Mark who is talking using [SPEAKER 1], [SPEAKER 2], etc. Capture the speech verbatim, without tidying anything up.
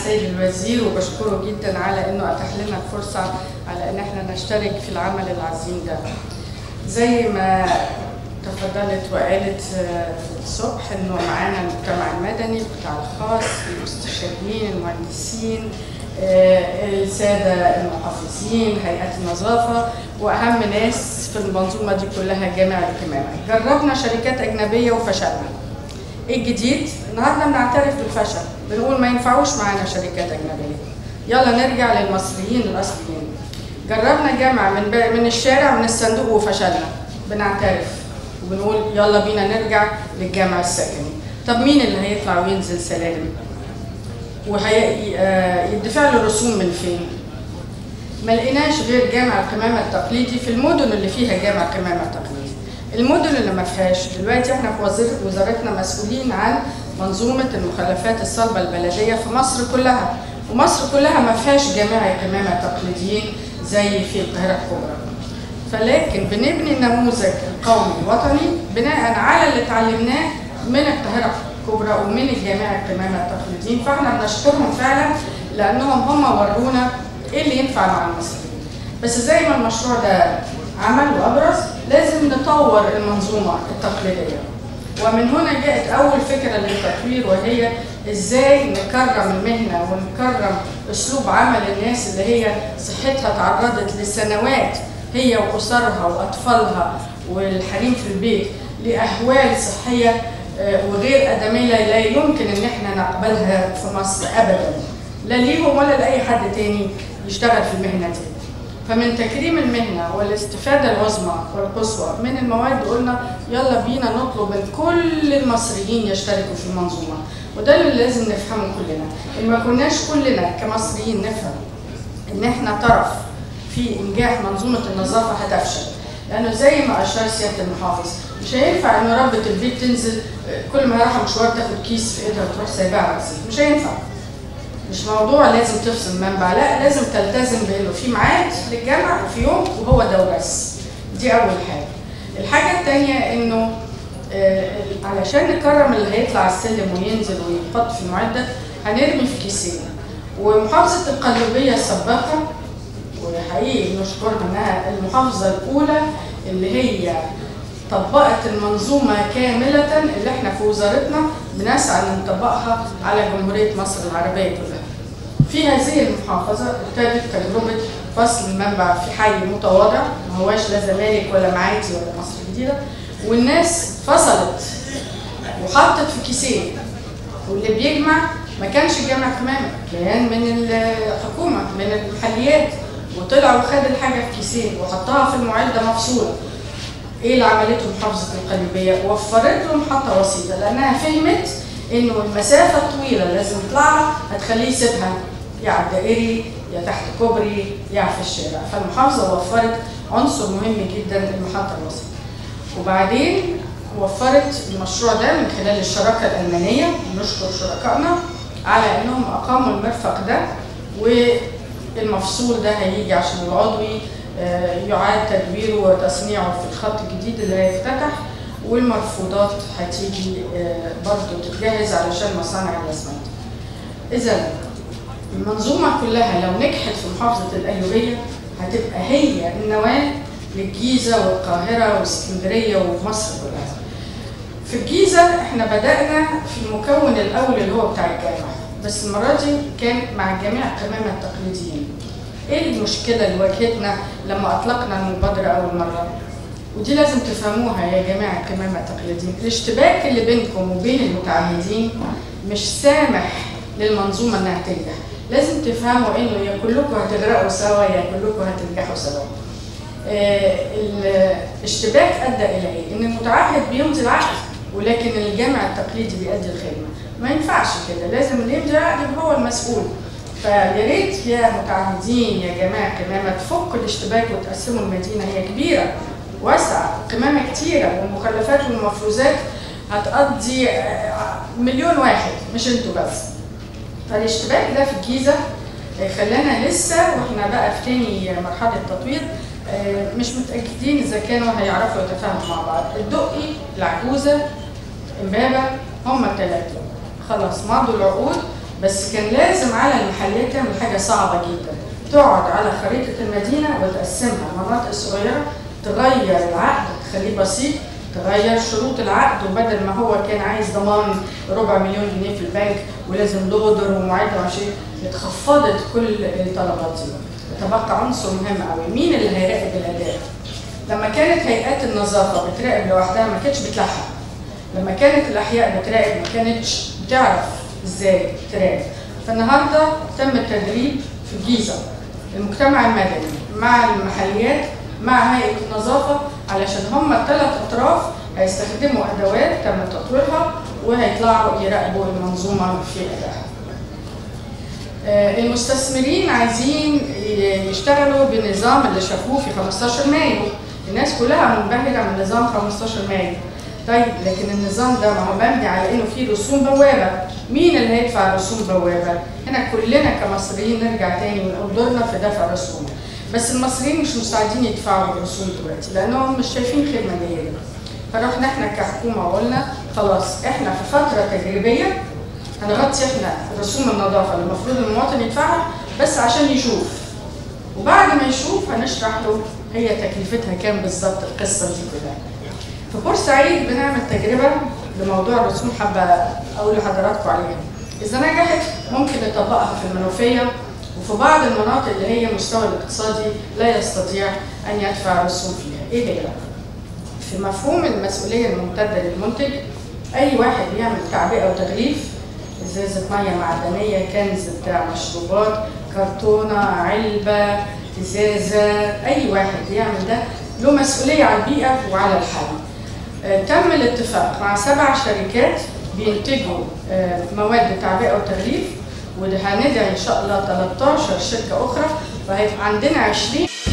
[SPEAKER 1] السيد الوزير وبشكره جدا على انه اتاح لنا الفرصه على ان احنا نشترك في العمل العظيم ده. زي ما تفضلت وقالت في الصبح انه معانا المجتمع المدني، القطاع الخاص، المستشارين، المهندسين، الساده المحافظين، هيئات النظافه، واهم ناس في المنظومه دي كلها جامع القمامه. جربنا شركات اجنبيه وفشلنا. ايه الجديد؟ النهارده بنعترف بالفشل، بنقول ما ينفعوش معانا شركات اجنبيه. يلا نرجع للمصريين الاصليين. جربنا جامع من من الشارع من الصندوق وفشلنا، بنعترف وبنقول يلا بينا نرجع للجامع السكني. طب مين اللي هيطلع وينزل سلالم؟ وهيدفع له رسوم من فين؟ ما لقيناش غير جامع القمامه التقليدي في المدن اللي فيها جامع قمامه تقليدي. المدن اللي ما فيهاش، دلوقتي احنا في وزارتنا مسؤولين عن منظومه المخلفات الصلبه البلديه في مصر كلها، ومصر كلها ما فيهاش جامع قمامه تقليديين زي في القاهره الكبرى. فلكن بنبني النموذج القومي الوطني بناء على اللي اتعلمناه من القاهره الكبرى ومن الجامع القمامه التقليديين، فاحنا بنشكرهم فعلا لانهم هم ورونا ايه اللي ينفع مع المصريين. بس زي ما المشروع ده عمل وابرز، لازم نطور المنظومه التقليديه. ومن هنا جاءت اول فكره للتطوير، وهي ازاي نكرم المهنه ونكرم اسلوب عمل الناس اللي هي صحتها تعرضت لسنوات، هي واسرها واطفالها والحريم في البيت، لاهوال صحيه وغير ادميه لا يمكن ان احنا نقبلها في مصر ابدا، لا ليهم ولا لاي حد تاني يشتغل في المهنه دي. فمن تكريم المهنه والاستفاده العظمى والقصوى من المواد قلنا يلا بينا نطلب من كل المصريين يشتركوا في المنظومه، وده اللي لازم نفهمه كلنا. ان ما كناش كلنا كمصريين نفهم ان احنا طرف في انجاح منظومه النظافه هتفشل، لانه زي ما اشار سياده المحافظ مش هينفع ان ربة البيت تنزل كل ما رايحه مشوار تاخد كيس في ايدها وتروح سايباها على الرصيف، مش هينفع. مش موضوع لازم تفصل منبع، لا لازم تلتزم بانه في ميعاد للجامع وفي يوم وهو ده وبس. دي اول حاجه. الحاجه الثانيه انه آه علشان نكرم اللي هيطلع على السلم وينزل ويحط في المعده هنرمي في كيسين. ومحافظه القليوبيه السباقه وحقيقي نشكرها انها المحافظه الاولى اللي هي طبقت المنظومه كامله اللي احنا في وزارتنا بنسعى ان نطبقها على جمهوريه مصر العربيه كلها. في هذه المحافظه ابتدت تجربه فصل المنبع في حي متواضع، ما هواش لا زمالك ولا معادي ولا مصر الجديده، والناس فصلت وحطت في كيسين، واللي بيجمع ما كانش جامع قمامه، كان من الحكومه من المحليات، وطلع وخد الحاجه في كيسين وحطها في المعده مفصوله. ايه اللي عملته محافظه القليوبيه؟ وفرت له محطه وسيطه، لانها فهمت انه المسافه الطويله اللي لازم يطلعها هتخليه يسيبها يا على الدائري يا تحت كوبري يا في الشارع، فالمحافظه وفرت عنصر مهم جدا المحطه الوسيطه. وبعدين وفرت المشروع ده من خلال الشراكه الالمانيه، نشكر شركائنا على انهم اقاموا المرفق ده، والمفصول ده هيجي عشان العضوي يعاد تدويره وتصنيعه في الخط الجديد اللي هيفتتح، والمرفوضات هتيجي برضه تتجهز علشان مصانع الاسمنت. اذا المنظومه كلها لو نجحت في محافظه القليوبيه هتبقى هي النواه للجيزه والقاهره واسكندريه ومصر كلها. في الجيزه احنا بدانا في المكون الاول اللي هو بتاع الجامع، بس المره دي كان مع جميع القمامه التقليديين. ايه المشكله اللي واجهتنا لما اطلقنا المبادره اول مره؟ ودي لازم تفهموها يا جماعه القمامه التقليديين، الاشتباك اللي بينكم وبين المتعهدين مش سامح للمنظومه انها تنجح. لازم تفهموا انه يا كلكم هتغرقوا سوا يا كلكم هتنجحوا سوا. آه الاشتباك ادى الى ايه؟ ان المتعهد بيمضي العقد ولكن الجامع التقليدي بيؤدي الخدمه. ما ينفعش كده، لازم اللي يمضي العقد هو المسؤول. فيا ريت يا متعهدين يا جماعه قمامه تفكوا الاشتباك وتقسموا المدينه، هي كبيره واسعه، قمامه كتيره والمخلفات والمفروزات هتقضي مليون واحد مش انتوا بس. فالاشتباك ده في الجيزه خلانا لسه واحنا بقى في تاني مرحله تطوير مش متاكدين اذا كانوا هيعرفوا يتفاهموا مع بعض. الدقي، العجوزه، امبابه، هم الثلاثه خلاص مضوا العقود بس كان لازم على المحلات تعمل حاجه صعبه جدا، تقعد على خريطه المدينه وتقسمها مناطق صغيره، تغير العقد تخليه بسيط، تغير شروط العقد، وبدل ما هو كان عايز ضمان ربع مليون جنيه في البنك ولازم لودر ومعد وشيء، اتخفضت كل الطلبات دي. تبقى عنصر مهم قوي، مين اللي هيراقب الاداء؟ لما كانت هيئات النظافه بتراقب لوحدها ما كانتش بتلحق. لما كانت الاحياء بتراقب ما كانتش بتعرف ازاي تراقب. فالنهارده تم التدريب في الجيزه المجتمع المدني مع المحليات مع هيئه النظافه، علشان هم الثلاث اطراف هيستخدموا ادوات تم تطويرها وهيطلعوا يراقبوا المنظومه في ادائها. المستثمرين عايزين يشتغلوا بالنظام اللي شافوه في خمستاشر مايو، الناس كلها منبهره من نظام خمستاشر مايو. طيب لكن النظام ده ما هو مبني على انه فيه رسوم بوابه، مين اللي هيدفع رسوم بوابه؟ هنا كلنا كمصريين نرجع تاني ونقول دورنا في دفع الرسوم، بس المصريين مش مستعدين يدفعوا الرسوم دلوقتي لانهم مش شايفين خدمه جيده. فرحنا احنا كحكومه وقلنا خلاص احنا في فتره تجريبيه هنغطي احنا رسوم النظافه اللي المفروض المواطن يدفعها بس عشان يشوف، وبعد ما يشوف هنشرح له هي تكلفتها كام بالظبط القصه دي كلها. في بورسعيد بنعمل تجربه لموضوع الرسوم، حابه اقول لحضراتكم عليها. اذا نجحت ممكن نطبقها في المنوفيه وفي بعض المناطق اللي هي المستوى الاقتصادي لا يستطيع ان يدفع رسوم فيها. ايه هي؟ في مفهوم المسؤوليه الممتده للمنتج، اي واحد يعمل تعبئه وتغليف، ازازه ميه معدنيه، كنز بتاع مشروبات، كرتونه، علبه، ازازه، اي واحد يعمل ده له مسؤوليه على البيئه وعلى الحل. آه تم الاتفاق مع سبع شركات بينتجوا آه مواد تعبئه وتغليف، وهندعي ان شاء الله تلتاشر شركه اخرى، فهيبقى عندنا عشرين